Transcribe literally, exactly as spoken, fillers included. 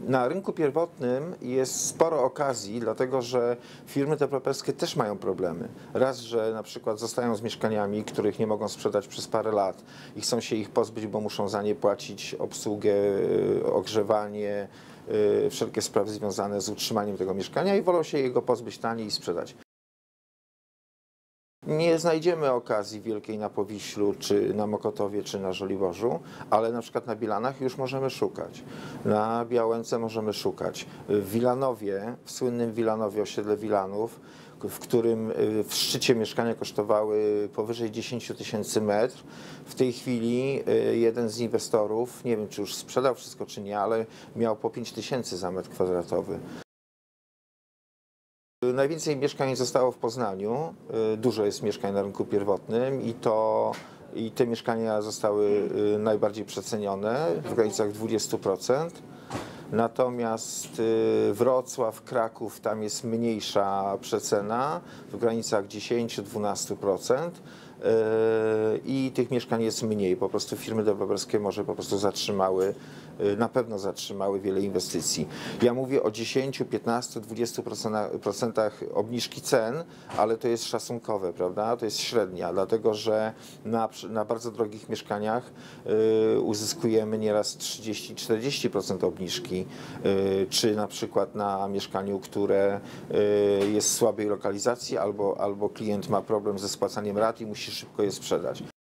Na rynku pierwotnym jest sporo okazji, dlatego że firmy deweloperskie też mają problemy. Raz, że na przykład zostają z mieszkaniami, których nie mogą sprzedać przez parę lat i chcą się ich pozbyć, bo muszą za nie płacić obsługę, ogrzewanie, wszelkie sprawy związane z utrzymaniem tego mieszkania i wolą się jego pozbyć taniej i sprzedać. Nie znajdziemy okazji wielkiej na Powiślu, czy na Mokotowie, czy na Żoliborzu, ale na przykład na Bilanach już możemy szukać. Na Białęce możemy szukać. W Wilanowie, w słynnym Wilanowie, osiedle Wilanów, w którym w szczycie mieszkania kosztowały powyżej dziesięć tysięcy metr. W tej chwili jeden z inwestorów, nie wiem czy już sprzedał wszystko czy nie, ale miał po pięć tysięcy za metr kwadratowy. Najwięcej mieszkań zostało w Poznaniu, dużo jest mieszkań na rynku pierwotnym i, to, i te mieszkania zostały najbardziej przecenione w granicach dwudziestu procent. Natomiast Wrocław, Kraków, tam jest mniejsza przecena w granicach dziesięć do dwunastu procent i tych mieszkań jest mniej. Po prostu firmy deweloperskie może po prostu zatrzymały, na pewno zatrzymały wiele inwestycji. Ja mówię o dziesięciu, piętnastu, dwudziestu procentach obniżki cen, ale to jest szacunkowe, prawda? To jest średnia, dlatego że na, na bardzo drogich mieszkaniach uzyskujemy nieraz trzydzieści do czterdziestu procent obniżki, czy na przykład na mieszkaniu, które jest w słabej lokalizacji albo, albo klient ma problem ze spłacaniem rat i musi szybko je sprzedać.